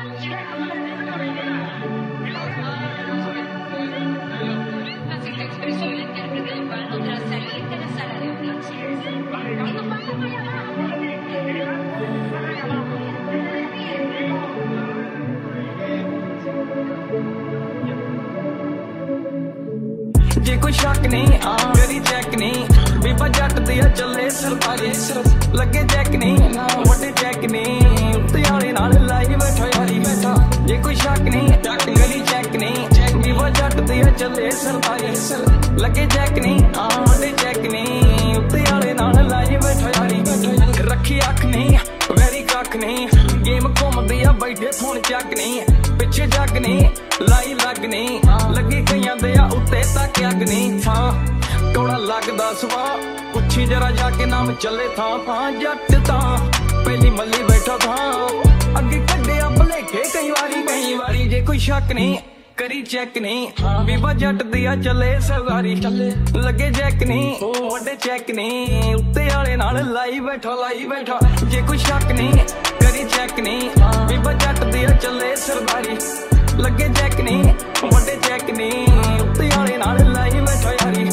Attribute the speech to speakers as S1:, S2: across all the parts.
S1: Expresó el intérprete Osvaldo tras salir de la sala de audiencias.
S2: जे कोई शक नहीं मेरी चेक नहीं बीबा जट दिया चले सरदारी लगे चेक नहीं वड्डे चेक नहीं उत्ते आले नाल लाई बैठा यारी बैठा जे कोई शक नहीं मेरी चेक नहीं बीबा जट दिया चले सरदारी लगे चेक नहीं वड्डे चेक नहीं उत्ते आले नाल लाई बैठा यारी बैठा रखी अख नहीं वेरी कख नहीं गेम घूमदी आ बैठे फोन चक नहीं पिछे जग नहीं लाई लग नहीं लगी कईयां दे उत्ते तक अग नहीं था कौड़ा लगदा सुवा पुछी जरा जाके नाम चले था जट था पहली मल्ली बैठा था अगे कड्डे भलेखे कई वारी जे कोई शक नहीं करी चेक नहीं बीबा जट दिया चले सरदारी लगे चेक नहीं वड्डे चेक नहीं उत्ते आले नाल लाई बैठा जे कोई शक नहीं करी चेक नहीं बीबा जट दिया चले सरदारी लगे चेक नहीं वड्डे चेक नहीं उत्ते आले नाल लाई बैठा यारी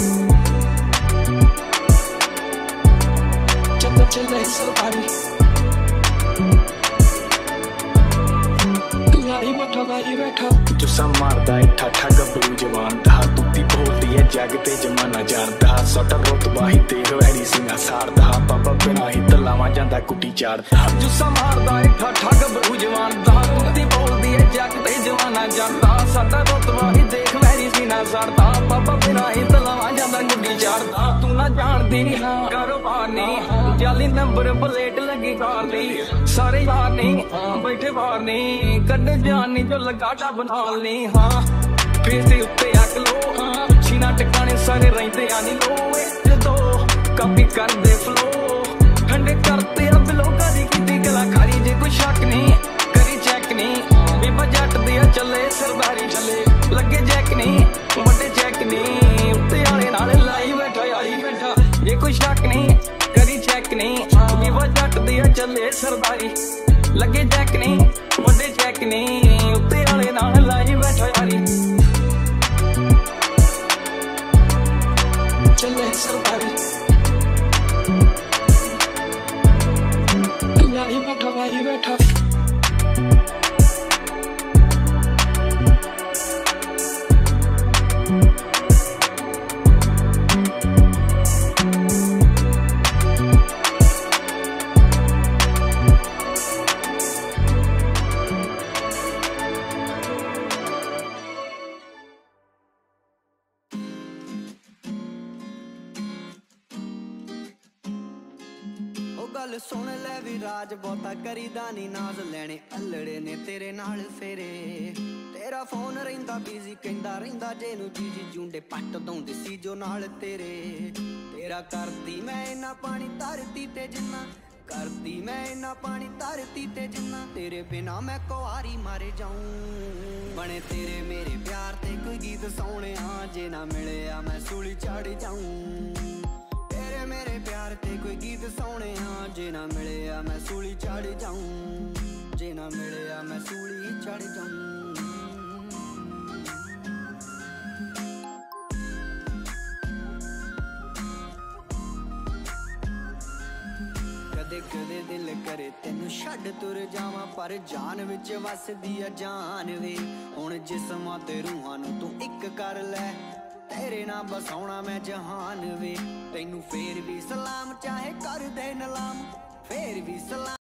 S2: चले सरदारी लाई बैठा जुस्सा मारदा है ठाठा गबरू जवान दा तुत्ती बोलदी है जग ते जमाना जानदा सट रुतबा ही ते वैरी सिंगा सारदा बाबा बिना ही तलावा जांदा कुटी चाड़दा जुस्सा मारदा है ठाठा गबरू जवान दा तुत्ती बोलदी है जग ते जमाना जानदा सट रुतबा ही देख वैरी सिंगा सारदा बाबा बिना ही तलावा जांदा कुटी चाड़दा तू ना जानदी कारोबार नहीं जाली नंबर प्लेट लगी कार नहीं सारे यार नहीं बैठे बाहर नहीं कड्डे जान नहीं जो लगाटा बना नहीं फेस दे उत्ते अक लो पुछी ना टिकाने सारे रहिंदे आनी लो दो कापी कर दे फ्लो ठंडे करते अब लोगा दी कीती कलाकारी जे कोई शक नहीं करी चेक नहीं बीबा जट दिया चले सरदारी लगे चेक नहीं वड्डे चेक नहीं उत्ते आले नाल लाई बैठा यारी बैठा जे कोई शक नहीं करी चेक नहीं बीबा जट दिया चले सरदारी लगे चेक नहीं वड्डे चेक नहीं उत्ते आले नाल लाई बैठा यारी चले सरदारी लाई बैठा
S3: गल सुन लै भी राज बहुता करीदा नी नाज लैने अल्लड़े ने तेरे नाल फेरे तेरा फोन रहिंदा बिजी कहंदा रहिंदा जेनू जीजी जूंडे पट दौंदे सी जो नाल तेरे तेरा करदी मैं इन्ना पानी धरती ते जिन्ना करदी मैं इन्ना पानी धरती ते जिन्ना तेरे बिना मैं कुआरी मारे जाऊं बने तेरे मेरे प्यार ते कोई गीत सोने जे ना मिले मैं सूली चढ़ जाऊं मेरे प्यार ते कोई गीत सोने जे ना मिले मैं सूली चढ़ जाऊं जे ना मिले मैं सूली चढ़ जाऊं कदे कदे दिल करे तेनू छड्ड तुर जावां पर जान विच वसदी आ जान वे हुण जिस्मां ते रूहां नू तू इक कर लै तेरे ना बसाउणा मैं जहान वे तेनू फेर भी सलाम चाहे कर दे नलाम फेर भी सलाम।